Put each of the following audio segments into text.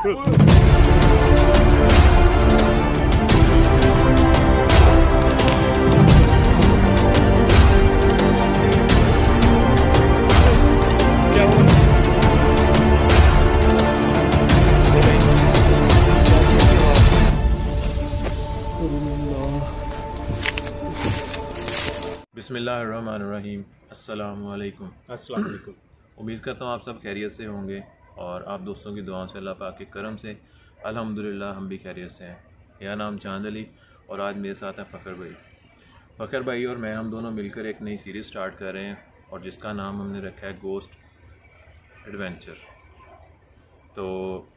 बिस्मिल्लाहिर्रहमानिर्रहीम। अस्सलामु अलैकुम। अस्सलाम वालेकुम। उम्मीद करता हूँ आप सब खैरियत से होंगे और आप दोस्तों की दुआओं से अल्लाह पाक के करम से अल्हम्दुलिल्लाह हम भी खैरियत से हैं। मेरा नाम चांद अली और आज मेरे साथ हैं फ़खर भाई। फ़खर भाई और मैं हम दोनों मिलकर एक नई सीरीज़ स्टार्ट कर रहे हैं और जिसका नाम हमने रखा है गोस्ट एडवेंचर। तो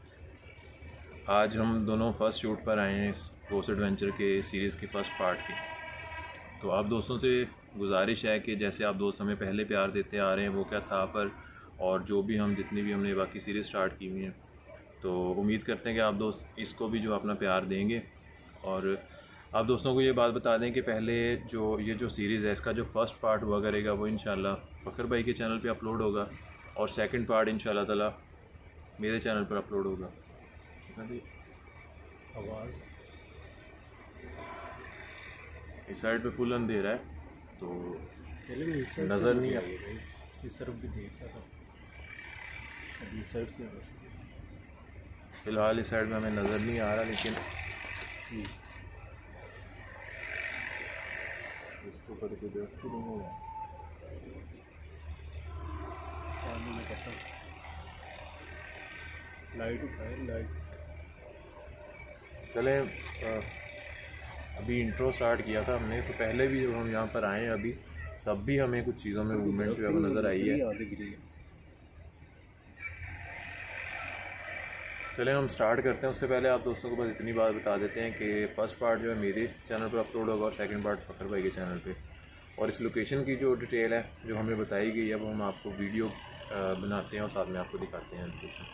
आज हम दोनों फ़र्स्ट शूट पर आए हैं इस गोस्ट एडवेंचर के सीरीज़ के फ़र्स्ट पार्ट की। तो आप दोस्तों से गुजारिश है कि जैसे आप दोस्त हमें पहले प्यार देते आ रहे हैं वो क्या था पर, और जो भी हम जितनी भी हमने बाकी सीरीज़ स्टार्ट की हुई हैं, तो उम्मीद करते हैं कि आप दोस्त इसको भी जो अपना प्यार देंगे। और आप दोस्तों को ये बात बता दें कि पहले जो सीरीज़ है इसका जो फ़र्स्ट पार्ट हुआ करेगा वो इंशाल्लाह फ़खर भाई के चैनल पे अपलोड होगा और सेकंड पार्ट इंशाल्लाह ताला मेरे चैनल पर अपलोड होगा। आवाज़ इस साइड पे फुल अंधेरा है तो नज़र नहीं आ रही। इस तरफ भी देख रहा था, अभी इस साइड से फ़िलहाल इस साइड में हमें नज़र नहीं आ रहा, लेकिन इसके ऊपर कोई दरख्त नहीं होगा। लाइट उठाए, लाइट चले अभी इंट्रो स्टार्ट किया था हमने, तो पहले भी जब हम यहाँ पर आए हैं अभी तब भी हमें कुछ चीज़ों में मूवमेंट जो है वो नज़र आई है। चले हम स्टार्ट करते हैं। उससे पहले आप दोस्तों को बस इतनी बात बता देते हैं कि फ़र्स्ट पार्ट जो है मेरे चैनल पर अपलोड होगा और सेकंड पार्ट फ़खर भाई के चैनल पे। और इस लोकेशन की जो डिटेल है जो हमें बताई गई है वो हम आपको वीडियो बनाते हैं और साथ में आपको दिखाते हैं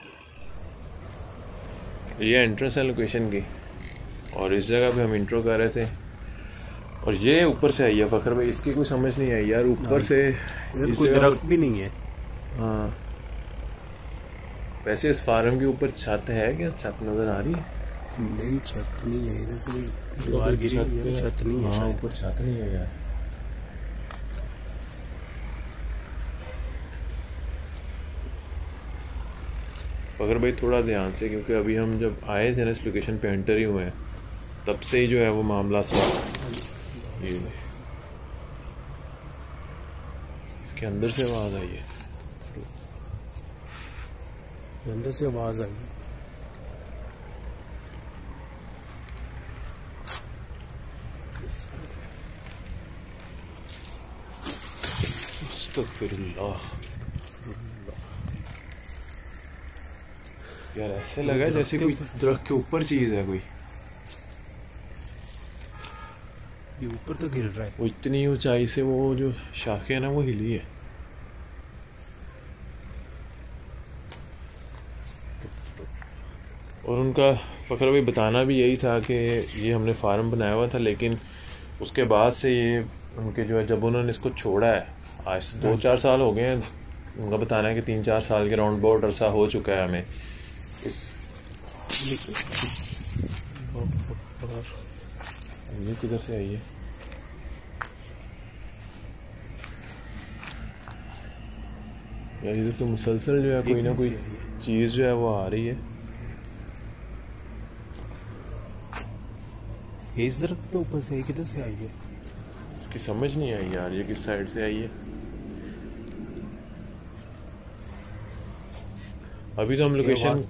लोकेशन। ये एंट्रेंस है लोकेशन की और इस जगह पे हम इंट्रो कर रहे थे और ये ऊपर से आई है फ़खर भाई, इसकी कोई समझ नहीं आई यार। ऊपर से कोई दरख्त भी नहीं है। हाँ, वैसे इस फार्म के ऊपर छत है क्या? छत नजर आ रही है? नहीं, छत नहीं है। इधर से दीवार गिरी हुई है, छत नहीं है। हाँ, ऊपर छत नहीं है यार। फ़खर भाई थोड़ा ध्यान से, क्योंकि अभी हम जब आए थे ना इस लोकेशन पे एंटर ही हुए हैं तब से ही जो है वो मामला सा ये इसके अंदर से आवाज़ आई है। अंदर से आवाज़ आई है। अस्तगफिरुल्लाह यार, ऐसे लगा जैसे कोई दरख्त के ऊपर चीज है कोई। ये ऊपर तो गिर रहा है। वो इतनी ऊंचाई से वो जो शाखें है ना वो हिली है। और उनका फ़खर भाई बताना भी यही था कि ये हमने फार्म बनाया हुआ था, लेकिन उसके बाद से ये उनके जो है जब उन्होंने इसको छोड़ा है, आज 2-4 साल हो गए हैं। उनका बताना है कि 3-4 साल के राउंड अबाउट अरसा हो चुका है हमें इस। ये किधर से आई है? यार इधर तो मुसलसल जो है कोई ना कोई चीज जो है वो आ रही है। इस दरख्त के ऊपर से किधर से आई है? इसकी समझ नहीं आई यार, ये किस साइड से आई है। अभी तो हम लोकेशन,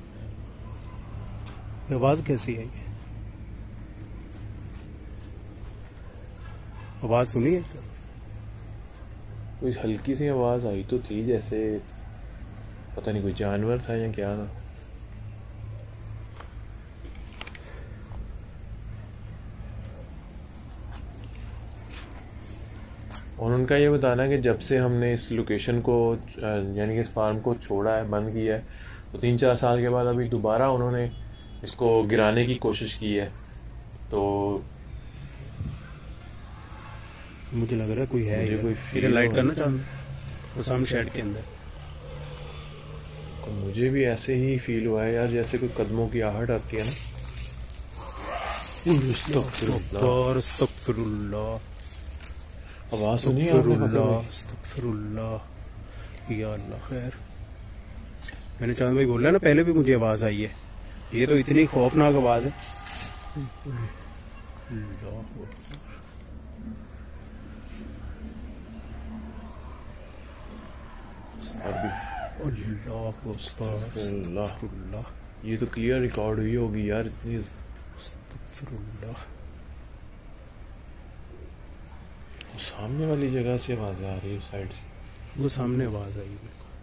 आवाज कैसी आई? आवाज सुनी है? कोई हल्की सी आवाज आई तो थी, जैसे पता नहीं कोई जानवर था या क्या था। और उनका ये बताना कि जब से हमने इस लोकेशन को यानी कि इस फार्म को छोड़ा है, बंद किया है, तो 3-4 साल के बाद अभी दोबारा उन्होंने इसको गिराने की कोशिश की है। तो मुझे लग रहा है कोई है, मुझे कोई इधर लाइट करना चाहूँ वो सामने शेड के अंदर तो मुझे भी ऐसे ही फील हुआ है यार, जैसे कोई कदमों की आहट आती है ना। अस्तगफिरुल्लाह, अस्तगफिरुल्लाह, आवाज सुनी आपने? अस्तगफिरुल्लाह, या अल्लाह खैर। मैंने चांद भाई बोला ना पहले भी मुझे आवाज आई है, ये तो इतनी खौफनाक आवाज है। अल्लाह अल्लाह, ये तो क्लियर रिकॉर्ड हुई होगी यार इतनी। अस्तगफिरुल्लाह, सामने वाली जगह से आवाज आ रही है, साइड से वो सामने आवाज आई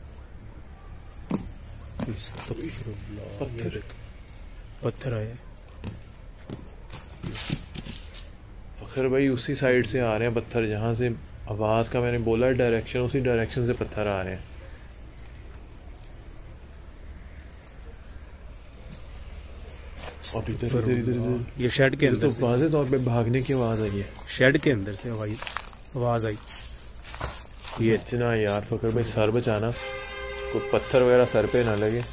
बिल्कुल। अस्तगफिरुल्लाह, पत्थर पत्थर आए। फखर भाई उसी साइड से आ रहे हैं पत्थर, जहाँ से आवाज का मैंने बोला डायरेक्शन, उसी डायरेक्शन से पत्थर आ रहे हैं। अब इधर इधर इधर इधर ये शेड के अंदर तो वाज़े तौर पे भागने की आवाज आई है। शेड के अंदर से आवाज आई। ये इतना यार फखर भाई, सर बचाना, कोई पत्थर वगैरह सर पे ना लगे।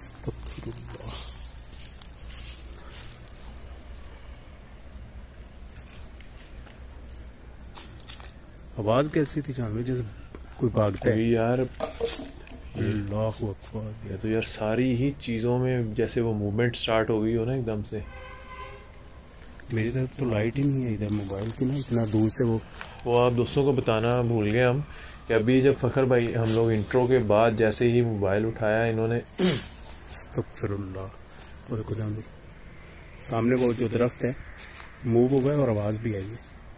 आवाज कैसी थी चांद में, जैसे कोई भागता है यार। अल्लाह अकबर, ये तो यार सारी ही चीजों में जैसे वो मूवमेंट स्टार्ट हो गई हो ना एकदम से। मेरी तरफ तो लाइट ही नहीं है इधर मोबाइल की ना, इतना दूर से वो आप दोस्तों को बताना भूल गए हम कि अभी जब फखर भाई हम लोग इंट्रो के बाद जैसे ही मोबाइल उठाया इन्होंने अस्तगफिरुल्लाह, और देखो जान दो सामने वो जो दरख्त है मूव हो गया और आवाज भी आई है।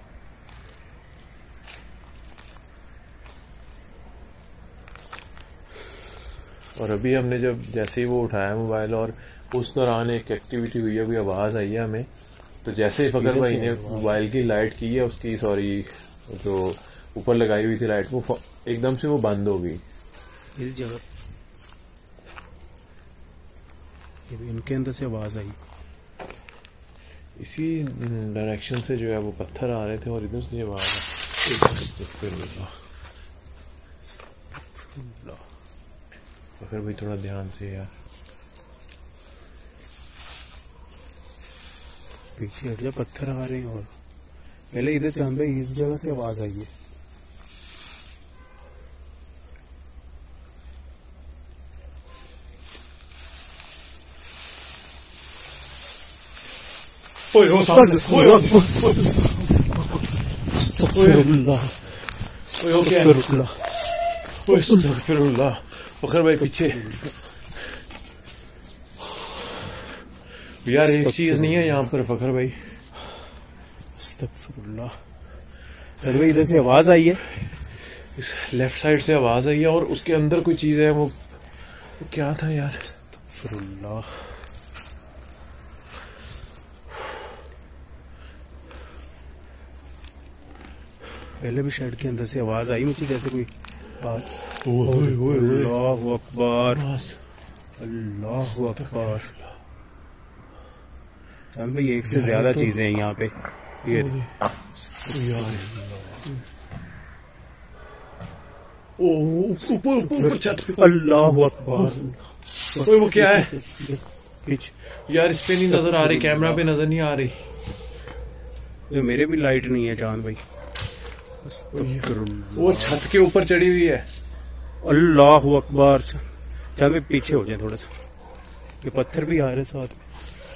और अभी हमने जब जैसे ही वो उठाया मोबाइल और उस दौरान एक एक्टिविटी हुई है, कोई आवाज आई है हमें, तो जैसे ही फखर भाई ने मोबाइल की लाइट की है, उसकी सॉरी जो ऊपर लगाई हुई थी लाइट, वो एकदम से वो बंद हो गई इस जगह। इनके अंदर से आवाज आई, इसी डायरेक्शन से जो है वो पत्थर आ रहे थे और इधर से आवाज फखर भाई थोड़ा ध्यान से यार, पीछे हट जा, पत्थर आ रहे हैं। और पहले इधर चांद भाई इस जगह से आवाज आई है। फखर भाई पीछे यार, एक चीज नहीं है यहाँ पर फखर भाई। अस्तगफिरुल्लाह, फिर भाई इधर से आवाज आई है, इस लेफ्ट साइड से आवाज आई है और उसके अंदर कोई चीज है। वो क्या था यार? अस्तगफिरुल्लाह, पहले भी शेड के अंदर से आवाज आई मुझे, जैसे कोई बात। अल्लाहु अकबर, अल्लाहु अकबर। भाई एक से ज्यादा चीजें हैं यहाँ पे। ये ऊपर छत पे। अल्लाहु अकबर, वो क्या है पीछे यार? इस पे नहीं नजर आ रही, कैमरा पे नजर नहीं आ रही। ये मेरे भी लाइट नहीं है चांद भाई। वो छत के ऊपर चढ़ी हुई है। अल्लाहु अकबर। चांद भाई पीछे हो जाए थोड़ा सा, ये पत्थर भी आ रहे साथ में।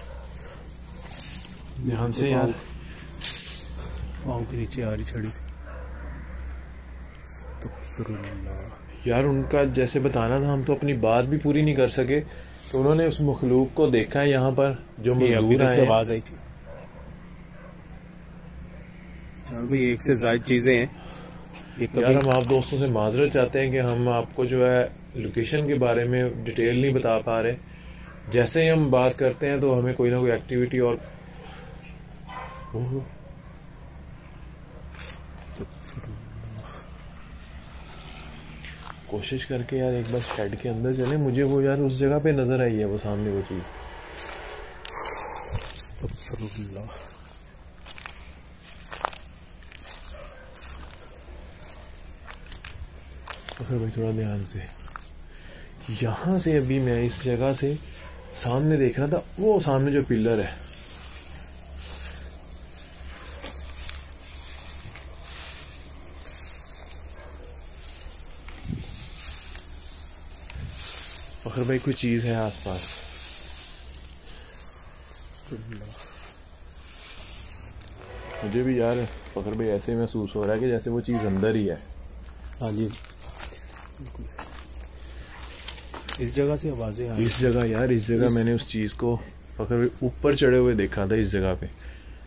ध्यान से यार, पाँव के नीचे आ रही छड़ी से। यार उनका जैसे बताना था, हम तो अपनी बात भी पूरी नहीं कर सके। तो उन्होंने उस मखलूक को देखा है यहाँ पर जो मजदूर आए, आवाज आई थी। भाई एक से ज्यादा चीजें हैं। यार हम आप दोस्तों से माजरत चाहते हैं कि हम आपको जो है लोकेशन के बारे में डिटेल नहीं बता पा रहे। जैसे ही हम बात करते हैं तो हमें कोई ना कोई एक्टिविटी और कोशिश करके यार एक बार शेड के अंदर चले। मुझे वो यार उस जगह पे नजर आई है, वो सामने वो चीज। तो फिर भाई थोड़ा ध्यान से, यहाँ से अभी मैं इस जगह से सामने देख रहा था, वो सामने जो पिलर है, फखर भाई कोई चीज है आसपास। मुझे भी यार फखर भाई ऐसे महसूस हो रहा है कि जैसे वो चीज अंदर ही है। हाँ जी, इस जगह से आवाजें आ रही। इस जगह यार, इस जगह मैंने उस चीज को फखर भाई ऊपर चढ़े हुए देखा था। इस जगह पे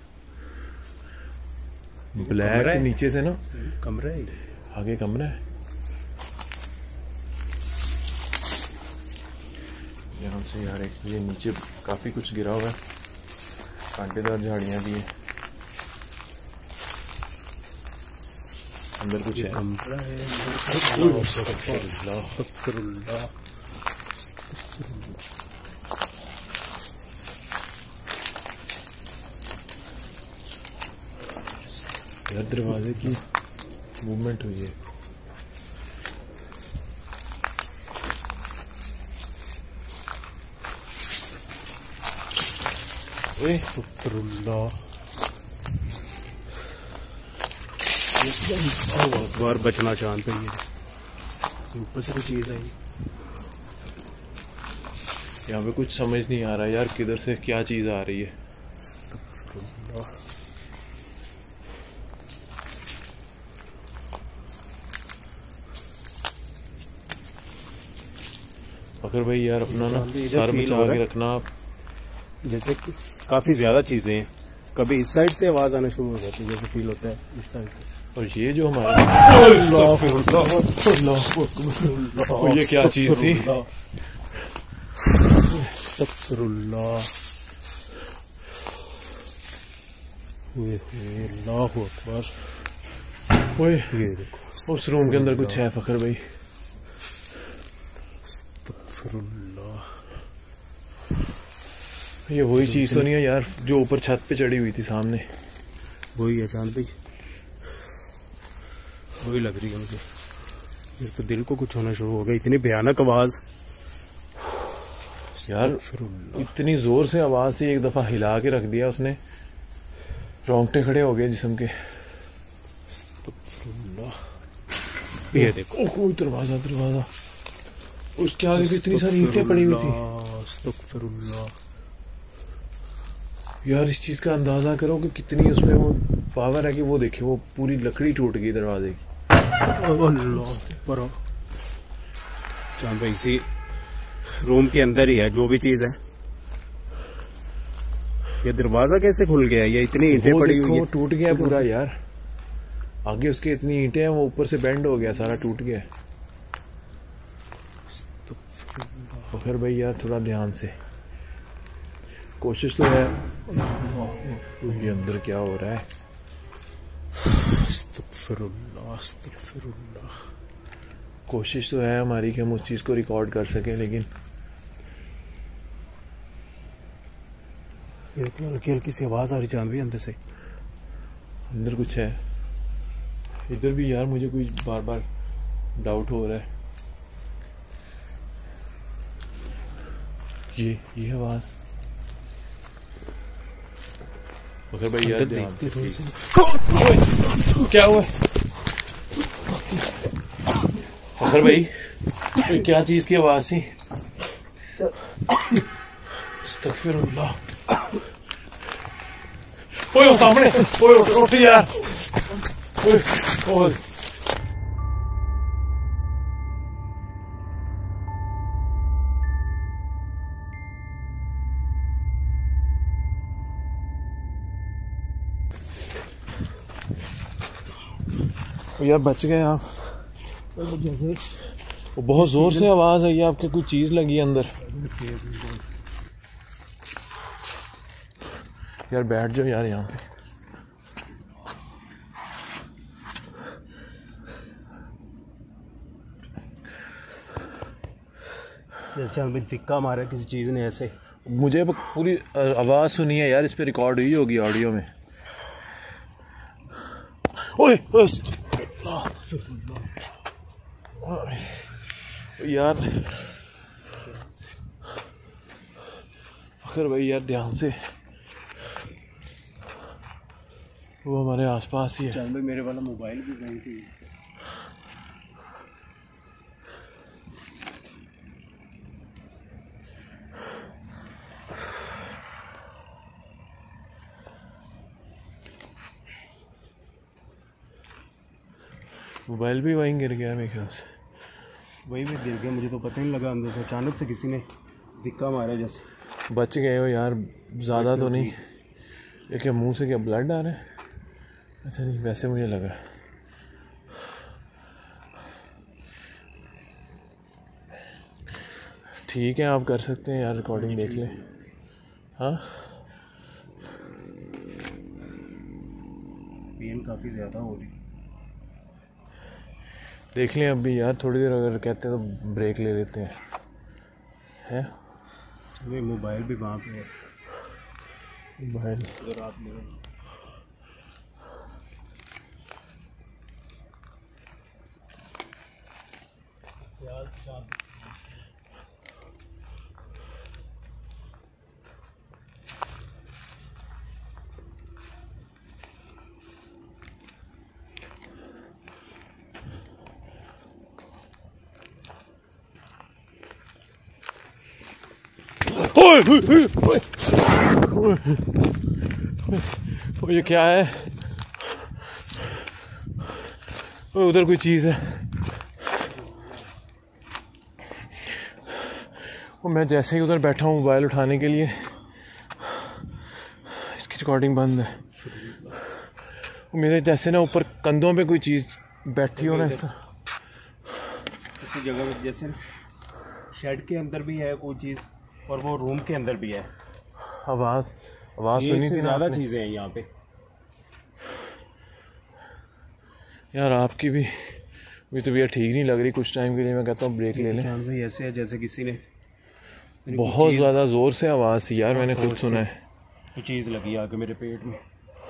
ब्लैक के नीचे से ना कमरा है, आगे कमरा है। यहाँ से यार एक ये नीचे काफी कुछ गिरा हुआ है, कांटेदार झाड़ियां भी है, अंदर कुछ है। कमरा है। यार दरवाजे की मूवमेंट हुई है। बार बचना चांद पे, ऊपर से कोई चीज आई। यहाँ पे कुछ समझ नहीं आ रहा यार, किधर से क्या चीज आ रही है। फखर भाई यार अपना ना सर बचा के रखना आप। जैसे कि काफी ज्यादा चीजें हैं, कभी इस साइड से आवाज आना शुरू हो जाती है, जैसे फील होता है इस साइड से। और ये जो हमारा ये क्या चीज थी? ओए ये देखो, उस रूम के अंदर कुछ है फखर भाई। ये वही चीज तो नहीं है यार जो ऊपर छत पे चढ़ी हुई थी सामने? वही है चांद भाई, वही लग रही है मुझे। मेरे तो दिल को कुछ होना शुरू हो गया, इतनी भयानक आवाज यार, इतनी जोर से आवाज से एक दफा हिला के रख दिया उसने, रोंगटे खड़े हो गए जिस्म के। ये देखो, कोई दरवाजा, दरवाजा, उसके आगे भी इतनी सारी ईंटें पड़ी हुई थी। यार इस चीज का अंदाजा करो कि कितनी उसमें वो पावर है कि वो देखिए वो पूरी लकड़ी टूट गई दरवाजे की। चांद भाई इसी रूम के अंदर ही है जो भी चीज है। ये दरवाजा कैसे खुल गया? ये इतनी ईंटें पड़ी हुई है, टूट गया पूरा यार। आगे उसके इतनी ईंटें हैं, वो ऊपर से बेंड हो गया, सारा टूट गया। फखर भाई यार थोड़ा ध्यान से, कोशिश तो है। ये अंदर क्या हो रहा है? कोशिश तो है हमारी कि हम उस चीज को रिकॉर्ड कर सकें, लेकिन हल्की हल्की सी आवाज आ रही चांद भाई अंदर से। अंदर कुछ है। इधर भी यार मुझे कोई बार बार डाउट हो रहा है। ये आवाज फखर भाई यार देखते थोड़ी सी। क्या हुआ फखर भाई? क्या चीज की आवाज थी? अस्तगफिरुल्लाह। ओए सामने, ओए उठ यार। ओए यार बच गए आप। जैसे वो बहुत जोर से आवाज आई, आपके कोई चीज लगी अंदर। यार बैठ जाओ यार यहाँ पे। जैसे हमें चिक्का मारा किसी चीज ने ऐसे। मुझे पूरी आवाज सुनी है यार, इस पे रिकॉर्ड हुई होगी ऑडियो में। ओए यार फखर भाई यार ध्यान से, वो हमारे आसपास ही है। चल भाई मेरे वाला मोबाइल भी बैंक ही है। मोबाइल भी वहीं गिर गया मेरे ख्याल से। वही में गिर गया, मुझे तो पता ही नहीं लगा, अंदर से अचानक से किसी ने धिक्का मारा जैसे। बच गए हो यार, ज़्यादा तो नहीं। लेकिन मुंह से क्या ब्लड आ रहा है? अच्छा नहीं, वैसे मुझे लगा। ठीक है, आप कर सकते हैं यार, रिकॉर्डिंग देख लें। हाँ पेन काफ़ी ज़्यादा हो रही, देख लें अब भी यार, थोड़ी देर अगर कहते हैं तो ब्रेक ले लेते हैं। है मोबाइल भी वहाँ पे है, मोबाइल अगर आप ले ये क्या है? उधर कोई चीज़ है। मैं जैसे ही उधर बैठा हूँ मोबाइल उठाने के लिए, इसकी रिकॉर्डिंग बंद है। मेरे जैसे ना ऊपर कंधों पे कोई चीज़ बैठी हो ना, ऐसा उसी जगह पे जैसे शेड के अंदर भी है कोई चीज़, और वो रूम के अंदर भी है। आवाज़ सुनी थी। ज़्यादा चीज़ें हैं यहाँ पे यार। आपकी भी मुझे तबीयत ठीक नहीं लग रही कुछ टाइम के लिए। मैं कहता हूँ ब्रेक ले लें। भाई ऐसे है जैसे किसी ने बहुत ज़्यादा ज़ोर से आवाज़ थी यार, मैंने खुद सुना है। कोई चीज़ लगी आके मेरे पेट में।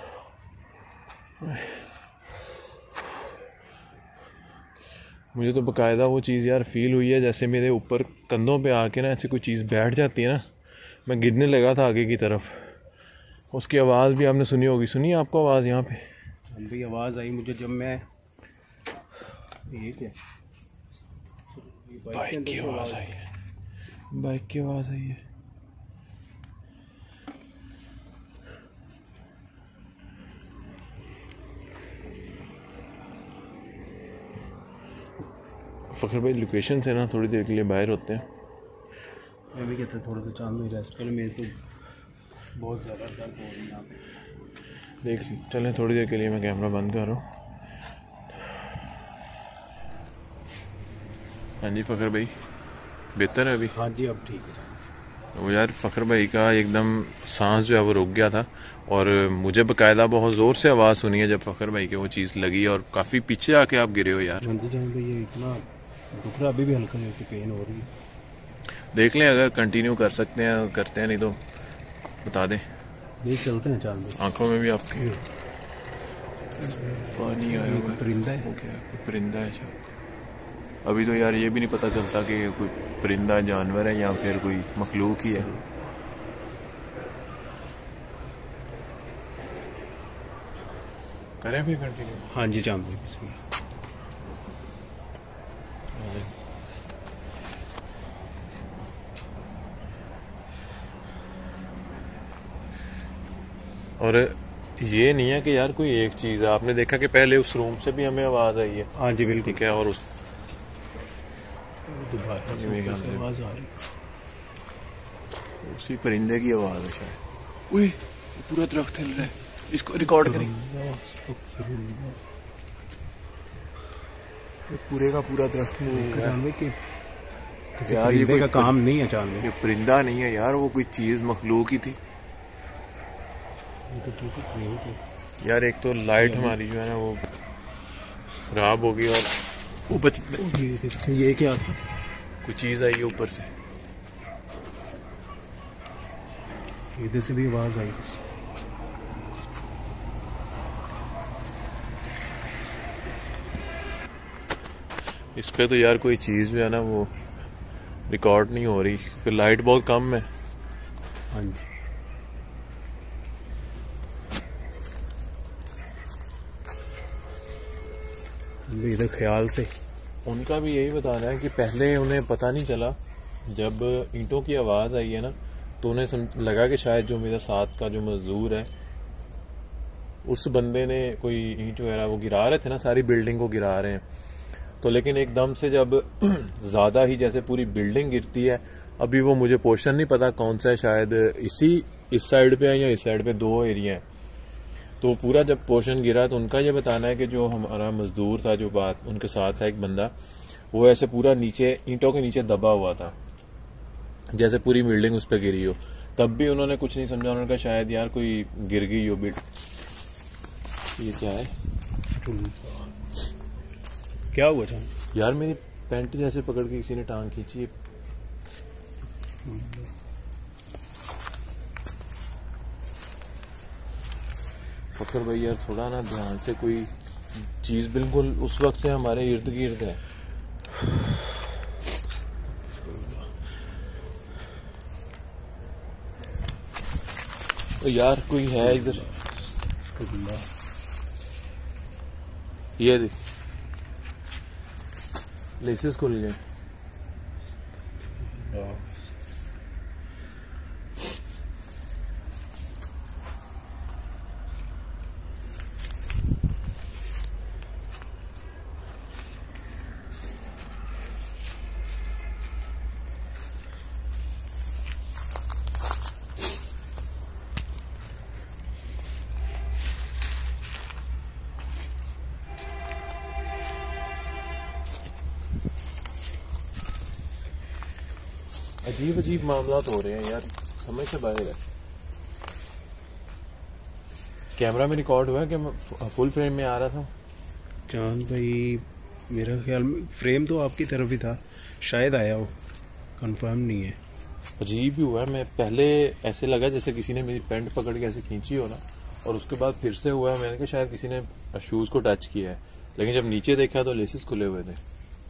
मुझे तो बकायदा वो चीज़ यार फील हुई है, जैसे मेरे ऊपर कंधों पे आके ना ऐसे कोई चीज़ बैठ जाती है ना। मैं गिरने लगा था आगे की तरफ। उसकी आवाज़ भी आपने सुनी होगी। सुनी आपको आवाज़ यहाँ पे? भी आवाज़ आई मुझे जब मैं, ये क्या बाइक की आवाज़ आई है। बाइक की आवाज़ आई है। फखर भाई लोकेशन से ना थोड़ी देर के लिए बाहर होते हैं। मैं भी कहता थोड़ा सा चांद में रेस्ट करें, मेरे तो बहुत ज़्यादा दर्द हो रही है यहाँ पे। देख चलें थोड़ी देर के लिए, मैं कैमरा बंद कर रहा हूँ। हाँ जी फखर भाई, बेहतर है अभी? हाँ जी अब ठीक है। वो यार फखर भाई का एकदम सांस जो है वो रुक गया था, और मुझे बकायदा बहुत ज़ोर से आवाज़ सुनी है जब फखर भाई के वो चीज़ लगी, और काफ़ी पीछे आके आप गिरे हो यार। हाँ जी जान भाई, ये इतना दुख रहा, अभी भी हल्का हल्की पेन हो रही है। देख लें अगर कंटिन्यू कर सकते हैं करते हैं, नहीं तो बता दें। नहीं चलते हैं चांद भाई। आंखों में भी आपके पानी आया हुआ है। परिंदा है? वो क्या है? परिंदा है शायद। अभी तो यार ये भी नहीं पता चलता कि कोई परिंदा जानवर है या फिर कोई मखलूक ही है। करें फिर कंटिन्यू? हाँ जी चांद भाई बिस्मिल्लाह। और ये नहीं है कि यार कोई एक चीज़ है। आपने देखा कि पहले उस रूम से भी हमें आवाज़ आई है। हाँ जी बिल्कुल। ठीक है, और उस आवाज़ आ रही, उसी परिंदे की आवाज़ है शायद। उए, पूरा दरख्त हिल रहा है, इसको रिकॉर्ड करें। पूरे का पूरा दरख्त जानवे के यार, ये का काम नहीं है चांद में। ये परिंदा नहीं है यार, वो कोई चीज़ मखलूक ही थी। यार एक तो लाइट हमारी जो है ना वो खराब हो गई, और वो ये क्या था? कोई चीज़ आई ऊपर से। इधर से भी आवाज़ आई। इस पे तो यार कोई चीज़ जो है ना वो रिकॉर्ड नहीं हो रही, फिर लाइट बहुत कम है। हाँ जी, इधर ख्याल से। उनका भी यही बताना है कि पहले उन्हें पता नहीं चला, जब ईंटों की आवाज़ आई है ना तो उन्हें लगा कि शायद जो मेरा साथ का जो मजदूर है उस बंदे ने कोई ईंट वगैरह वो गिरा रहे थे ना, सारी बिल्डिंग को गिरा रहे हैं। तो लेकिन एकदम से जब ज़्यादा ही जैसे पूरी बिल्डिंग गिरती है, अभी वो मुझे पोर्शन नहीं पता कौन सा है, शायद इस साइड पे है या इस साइड पे, दो एरिया हैं। तो पूरा जब पोर्शन गिरा तो उनका ये बताना है कि जो हमारा मजदूर था, जो बात उनके साथ था एक बंदा, वो ऐसे पूरा नीचे ईंटों के नीचे दबा हुआ था, जैसे पूरी बिल्डिंग उस पर गिरी हो। तब भी उन्होंने कुछ नहीं समझा, उन्होंने कहा शायद यार कोई गिर गई हो बिल्ड। ये क्या है क्या हुआ था यार? मेरी पैंट जैसे पकड़ के किसी ने टांग खींची। फकर भाई यार थोड़ा ना ध्यान से, कोई चीज बिल्कुल उस वक्त से हमारे इर्द गिर्द है। तो यार कोई है इधर, ये देख लेसेस खुल गए। अजीब अजीब मामला हो रहे हैं यार, समझ से बाहर है। कैमरा में रिकॉर्ड हुआ है कि मैं फुल फ्रेम में आ रहा था। चांद भाई मेरा ख्याल में फ्रेम तो आपकी तरफ ही था, शायद आया हो, कंफर्म नहीं है। अजीब ही हुआ है, मैं पहले ऐसे लगा जैसे किसी ने मेरी पैंट पकड़ के ऐसे खींची हो ना, और उसके बाद फिर से हुआ, मैंने कहा शायद किसी ने शूज को टच किया है, लेकिन जब नीचे देखा तो लेसेस खुले हुए थे।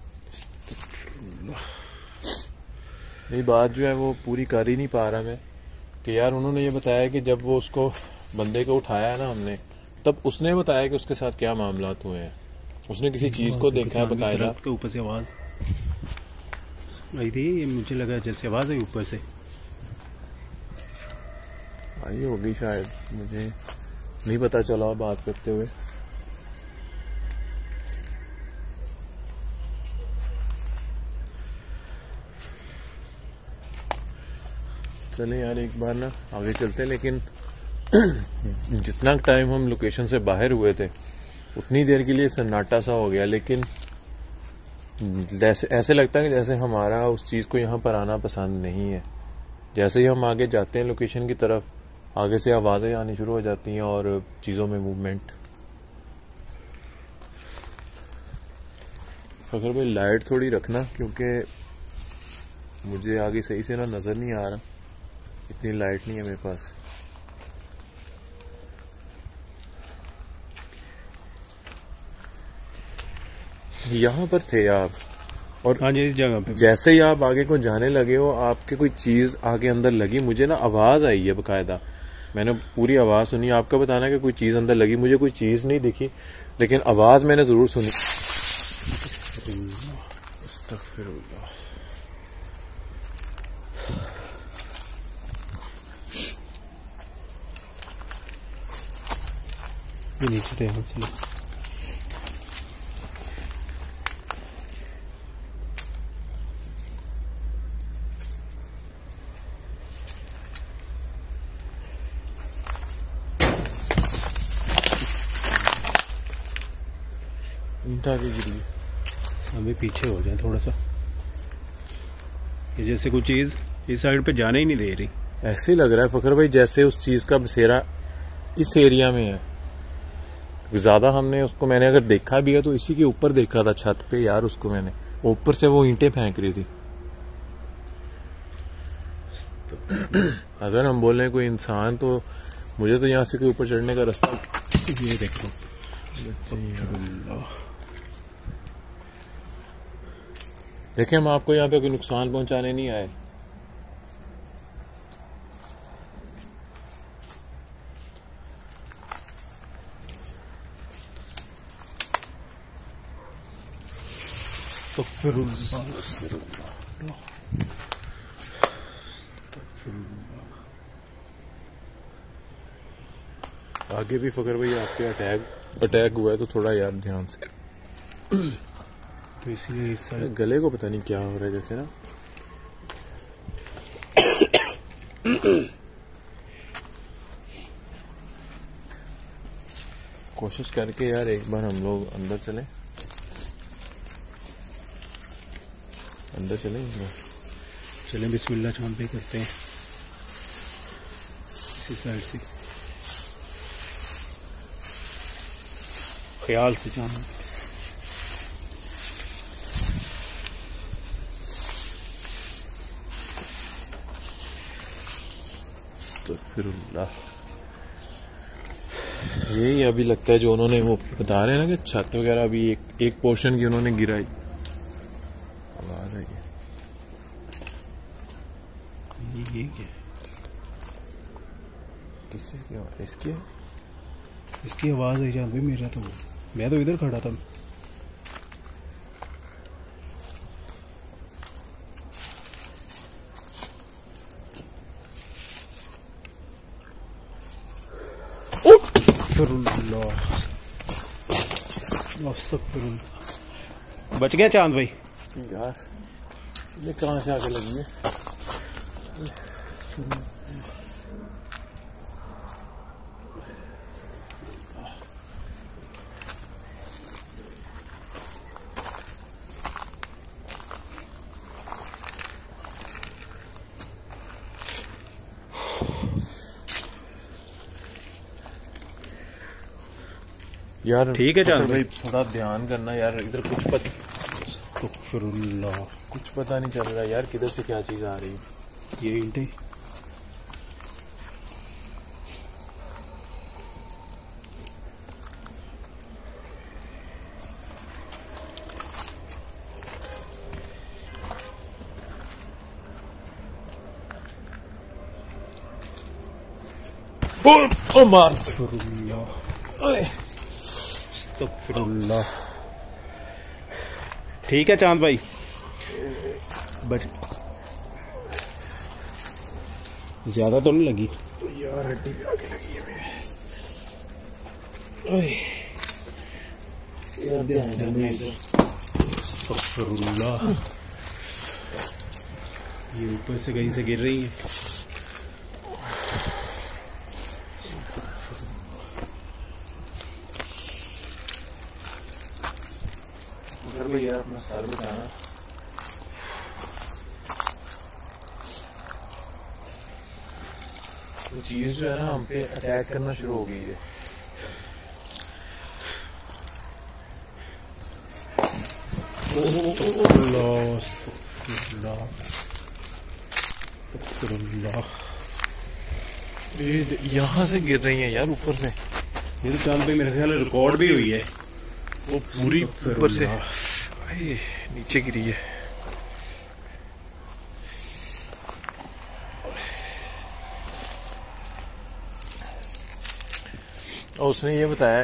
नहीं बात जो है वो पूरी कर ही नहीं पा रहा मैं, कि यार उन्होंने ये बताया कि जब वो उसको बंदे को उठाया ना हमने, तब उसने बताया कि उसके साथ क्या मामला हुए हैं। उसने किसी चीज को देखा है बकायदा। के ऊपर से आवाज आई थी, ये मुझे लगा जैसे आवाज आई ऊपर से आई होगी शायद, मुझे नहीं पता चला बात करते हुए। चले यार एक बार ना आगे चलते हैं, लेकिन जितना टाइम हम लोकेशन से बाहर हुए थे उतनी देर के लिए सन्नाटा सा हो गया, लेकिन जैसे ऐसे लगता है कि जैसे हमारा उस चीज़ को यहाँ पर आना पसंद नहीं है। जैसे ही हम आगे जाते हैं लोकेशन की तरफ, आगे से आवाज़ें आनी शुरू हो जाती हैं और चीज़ों में मूवमेंट। अगर भाई लाइट थोड़ी रखना, क्योंकि मुझे आगे सही से ना नज़र नहीं आ रहा, इतनी लाइट नहीं है मेरे पास। यहाँ पर थे आप, और हाँ जी इस जगह पे जैसे ही आप आगे को जाने लगे हो, आपके कोई चीज़ आगे अंदर लगी। मुझे ना आवाज़ आई है बकायदा, मैंने पूरी आवाज़ सुनी। आपका बताना है कि कोई चीज़ अंदर लगी, मुझे कोई चीज़ नहीं दिखी, लेकिन आवाज़ मैंने ज़रूर सुनी। नीचे थे चलो। ईंट आगे गिरी, अभी पीछे हो जाए थोड़ा सा, ये जैसे कोई चीज इस साइड पे जाने ही नहीं दे रही। ऐसे ही लग रहा है फखर भाई जैसे उस चीज़ का बसेरा इस एरिया में है। ज़्यादा हमने उसको, मैंने अगर देखा भी है तो इसी के ऊपर देखा था, छत पे यार। उसको मैंने ऊपर से वो ईंटें फेंक रही थी। अगर हम बोले कोई इंसान, तो मुझे तो यहाँ से कोई ऊपर चढ़ने का रास्ता, ये देखो देखें, हम आपको यहाँ पे कोई नुकसान पहुंचाने नहीं आए। आगे भी फकर भाई आपके अटैक हुआ है तो थोड़ा यार ध्यान से, तो इसलिए इस साइड गले को पता नहीं क्या हो रहा है जैसे ना। कोशिश करके यार एक बार हम लोग अंदर चलें चलें बिस्मिल्लाह चांद पे करते हैं इसी साइड से, ख्याल से चांद। अस्तगफिरुल्लाह। यही अभी लगता है जो उन्होंने वो बता रहे हैं ना कि छत वगैरह अभी एक पोर्शन की उन्होंने गिराई। आवाज आई है ये क्या किस चीज की आवाज? इसकी है? इसकी आवाज आई जान भाई, मेरा तो मैं तो इधर खड़ा था। बच गया चांद भाई यार, ये कहाँ से आके लगी है? यार ठीक है चांद भाई, थोड़ा ध्यान करना यार, इधर कुछ पता नहीं चल रहा यार, किधर से क्या चीज आ रही है। ये ईंटें ओ मार। ठीक है चांद भाई, बच ज्यादा तो नहीं लगी यार, हड्डी पे आके लगी है मेरे। ये ऊपर से कहीं से गिर रही है। यार अपना सर बचाना। तो चीज जो है ना हम पे अटैक करना शुरू हो गई है। यहाँ से गिर रही है यार, ऊपर से। ये तो चांद भाई मेरे ख्याल रिकॉर्ड भी हुई है, वो पूरी ऊपर से नीचे गिरी है। और उसने ये बताया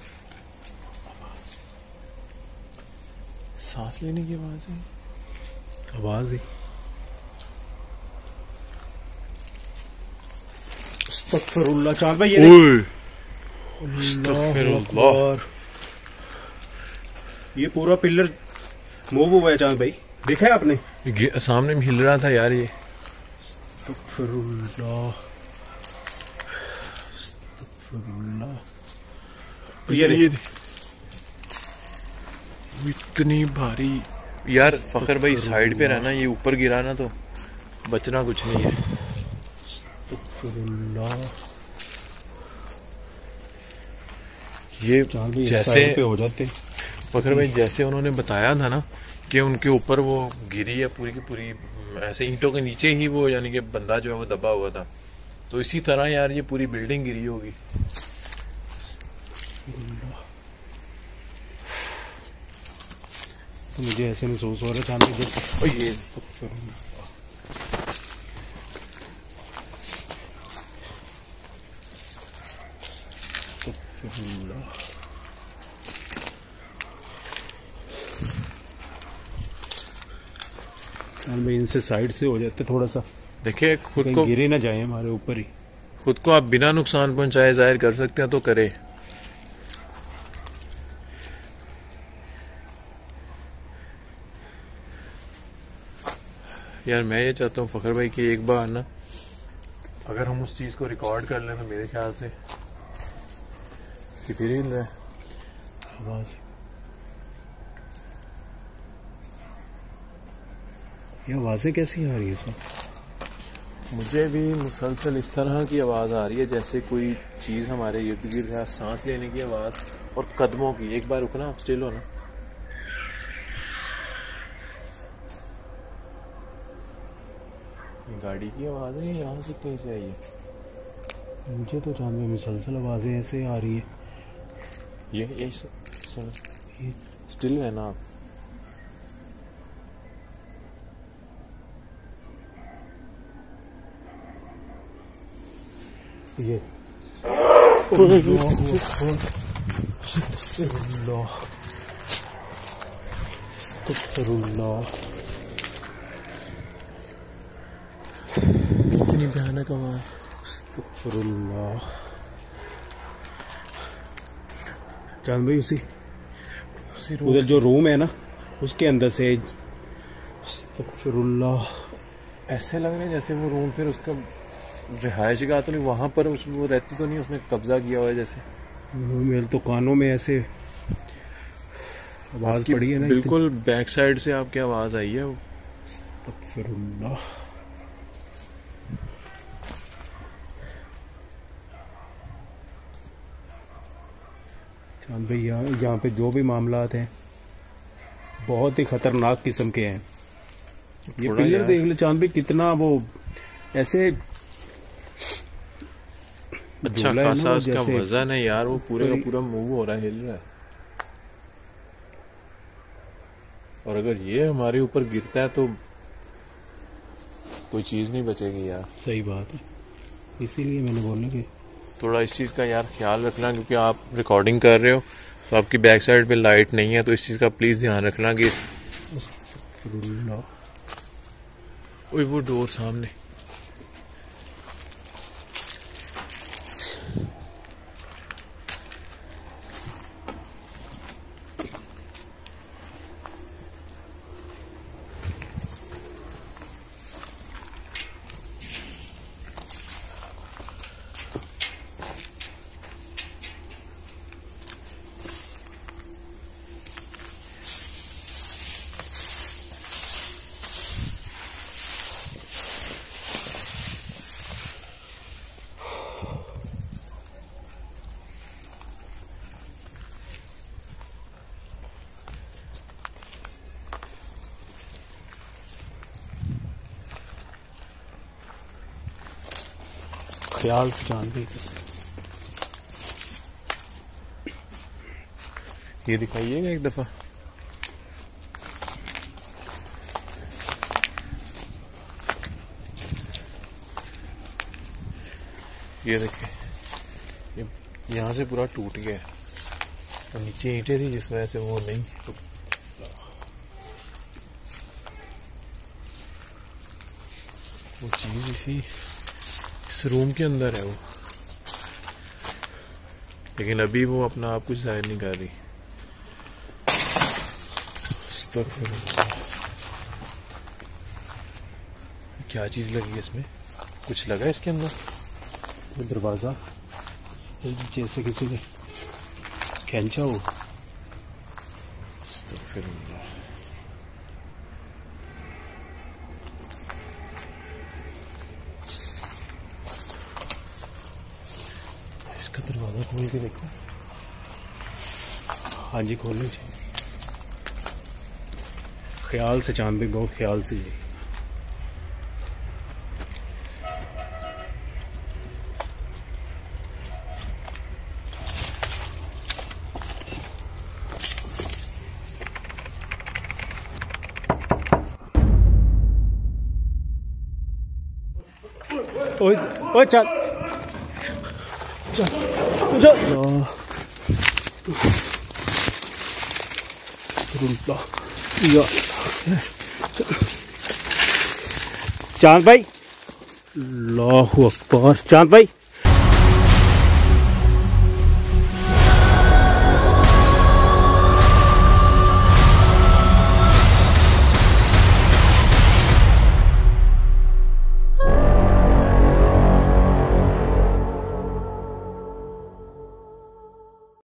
सांस लेने की आवाज है। आवाज ही अस्तगफिरुल्लाह चांद भाई, अस्तगफिरुल्लाह। ये पूरा पिलर मूव हुआ है चांद भाई, देखा है आपने? सामने में हिल रहा था यार ये। ये इतनी भारी यार। फखर भाई साइड पे रहना, ये ऊपर गिरा ना तो बचना कुछ नहीं है। ये जैसे पे हो जाते फखर भाई, जैसे उन्होंने बताया था ना कि उनके ऊपर वो गिरी है पूरी की पूरी, ऐसे ईंटों के नीचे ही वो, यानी कि बंदा जो है वो दबा हुआ था, तो इसी तरह यार ये पूरी बिल्डिंग गिरी होगी। तो मुझे ऐसे महसूस हो रहा था जैसे ये भाई इनसे साइड से हो जाते थोड़ा सा, देखिए खुद को गिरे ना जाए हमारे ऊपर ही। खुद को आप बिना नुकसान पहुंचाए जाहिर कर सकते हैं तो करे। यार मैं ये चाहता हूँ फखर भाई कि एक बार ना अगर हम उस चीज को रिकॉर्ड कर लें तो मेरे ख्याल से कि फिर हिल रहा है आवाज। ये आवाजें कैसी आ रही है सब? मुझे भी मुसलसल इस तरह की आवाज़ आ रही है जैसे कोई चीज़ हमारे इर्द गिर्द है, सांस लेने की आवाज़ और कदमों की। एक बार रुकना, आप स्टिल हो ना। गाड़ी की आवाज़ है, यहाँ से कहीं से आई है? मुझे तो चांद में मुसलसल आवाजें ऐसे आ रही है। ये सुन, स्टिल है ना आप। ये इतनी भयानक आवाज। चांद भाई उसी उधर जो रूम है ना उसके अंदर से अस्तगफिरुल्लाह ऐसे लग रहा है जैसे वो रूम फिर उसका रिहायश गाह तो नहीं, वहां पर वो रहती तो नहीं, उसने कब्जा किया हुआ है जैसे। मेरे तो कानों में ऐसे आवाज पड़ी है ना, बिल्कुल बैक साइड से आपकी आवाज आई है वो। अस्तगफिरुल्लाह। चांद भाई यहाँ पे जो भी मामलात हैं बहुत ही खतरनाक किस्म के हैं। ये पिलर देख लो चांद भाई, कितना वो ऐसे अच्छा खासा उसका वजन है यार, वो पूरे का पूरा मूव हो रहा है, हिल रहा है। और अगर ये हमारे ऊपर गिरता है तो कोई चीज नहीं बचेगी यार। सही बात है, इसीलिए मैंने बोला कि थोड़ा इस चीज का यार ख्याल रखना, क्योंकि आप रिकॉर्डिंग कर रहे हो तो आपकी बैक साइड पे लाइट नहीं है, तो इस चीज का प्लीज ध्यान रखना कि ओए वो डोर सामने। ख्याल से जान गई। ये दिखाइएगा एक दफा। ये देखिए, ये यहाँ से पूरा टूट गया और नीचे ईंटें थी जिस वजह से वो नहीं टूट। वो चीज इस रूम के अंदर है वो, लेकिन अभी वो अपना आप कुछ जाहिर नहीं कर रही। क्या चीज लगी है इसमें? कुछ लगा इसके अंदर? वो दरवाजा जैसे किसी ने खींचा हो। इसका दरवाजा खोल के देखो। हाँ जी खोल लीजिए, ख्याल से चांद भी बहुत ख्याल से जी। ओए ओए चल चल चल या चांद भाई, अल्लाहु अकबर। चांद भाई